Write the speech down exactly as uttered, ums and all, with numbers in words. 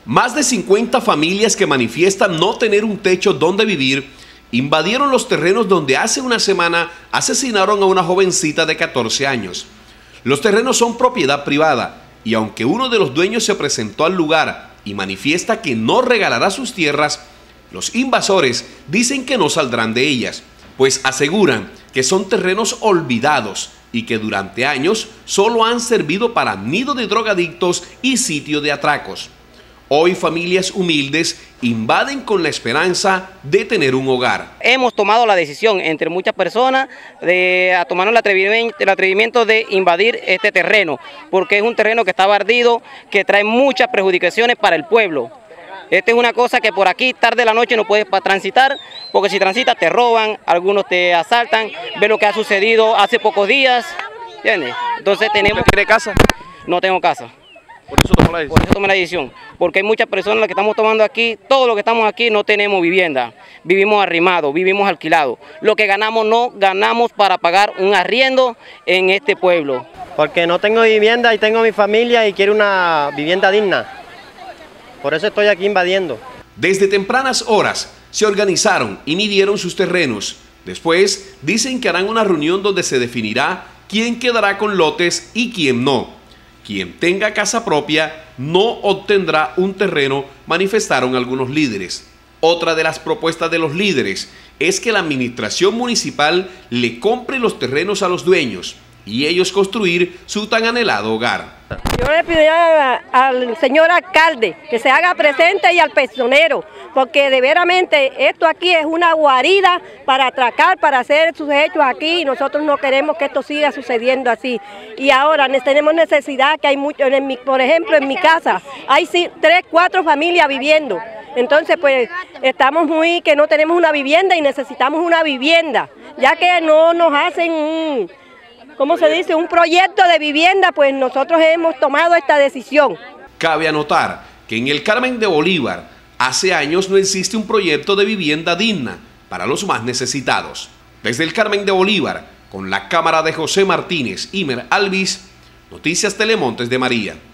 Más de cincuenta familias que manifiestan no tener un techo donde vivir invadieron los terrenos donde hace una semana asesinaron a una jovencita de catorce años. Los terrenos son propiedad privada y aunque uno de los dueños se presentó al lugar y manifiesta que no regalará sus tierras, los invasores dicen que no saldrán de ellas, pues aseguran que son terrenos olvidados y que durante años solo han servido para nido de drogadictos y sitio de atracos. Hoy familias humildes invaden con la esperanza de tener un hogar. Hemos tomado la decisión entre muchas personas de a tomar el atrevimiento, el atrevimiento de invadir este terreno, porque es un terreno que está ardido, que trae muchas perjudicaciones para el pueblo. Esta es una cosa que por aquí tarde de la noche no puedes transitar, porque si transitas te roban, algunos te asaltan. Ve lo que ha sucedido hace pocos días, ¿entiendes? Entonces tenemos... ¿Tiene casa? No tengo casa. Por eso tomó la decisión. Por eso tomé la decisión, porque hay muchas personas las que estamos tomando aquí, todos los que estamos aquí no tenemos vivienda, vivimos arrimados, vivimos alquilados. Lo que ganamos no ganamos para pagar un arriendo en este pueblo. Porque no tengo vivienda y tengo mi familia y quiero una vivienda digna. Por eso estoy aquí invadiendo. Desde tempranas horas se organizaron y midieron sus terrenos. Después dicen que harán una reunión donde se definirá quién quedará con lotes y quién no. Quien tenga casa propia no obtendrá un terreno, manifestaron algunos líderes. Otra de las propuestas de los líderes es que la administración municipal le compre los terrenos a los dueños y ellos construir su tan anhelado hogar. Yo le pediría al señor alcalde que se haga presente y al personero, porque de veramente esto aquí es una guarida para atracar, para hacer sus hechos aquí, y nosotros no queremos que esto siga sucediendo así. Y ahora tenemos necesidad, que hay mucho, en mi, por ejemplo en mi casa, hay tres, cuatro familias viviendo. Entonces pues estamos muy, que no tenemos una vivienda y necesitamos una vivienda, ya que no nos hacen un... ¿Cómo se dice? Un proyecto de vivienda, pues nosotros hemos tomado esta decisión. Cabe anotar que en el Carmen de Bolívar hace años no existe un proyecto de vivienda digna para los más necesitados. Desde el Carmen de Bolívar, con la cámara de José Martínez, Imer Alvis, Noticias Telemontes de María.